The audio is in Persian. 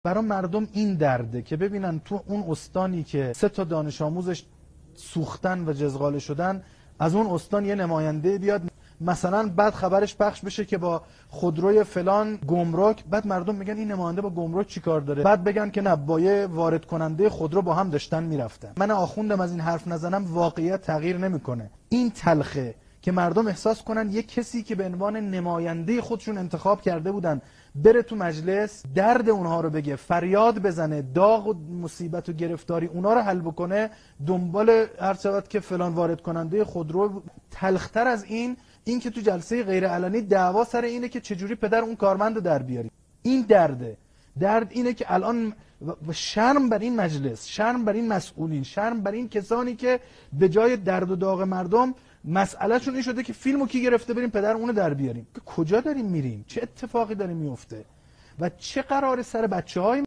برای مردم این درده که ببینن تو اون استانی که 3 تا دانش آموزش سوختن و جزغاله شدن، از اون استان یه نماینده بیاد مثلا بعد خبرش پخش بشه که با خودروی فلان گمرک، بعد مردم میگن این نماینده با گمرک چیکار داره، بعد بگن که نه با یه وارد کننده خودرو با هم داشتن میرفتن. من آخوندم از این حرف نزنم، واقعیت تغییر نمیکنه. این تلخه که مردم احساس کنن یک کسی که به عنوان نماینده خودشون انتخاب کرده بودن بره تو مجلس درد اونها رو بگه، فریاد بزنه، داغ و مصیبت و گرفتاری اونا رو حل بکنه، دنبال هر شود که فلان وارد کننده خودرو. تلختر از این که تو جلسه غیر علنی دعوا سر اینه که چجوری پدر اون کارمند رو در بیاری. این درد اینه که الان شرم بر این مجلس، شرم بر این مسئولین، شرم بر این کسانی که به جای درد و داغ مردم مسئله شون این شده که فیلمو کی گرفته بریم پدر اونو در بیاریم. کجا داریم میریم؟ چه اتفاقی داره میفته؟ و چه قراره سر بچه‌های